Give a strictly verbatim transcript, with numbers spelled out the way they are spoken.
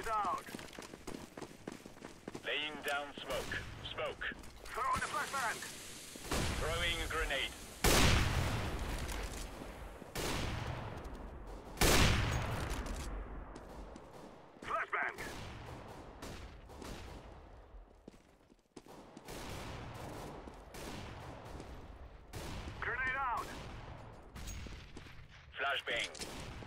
out. Laying down smoke. Smoke. Throwing a flashbang. Throwing a grenade. Flashbang. Grenade out. Flashbang.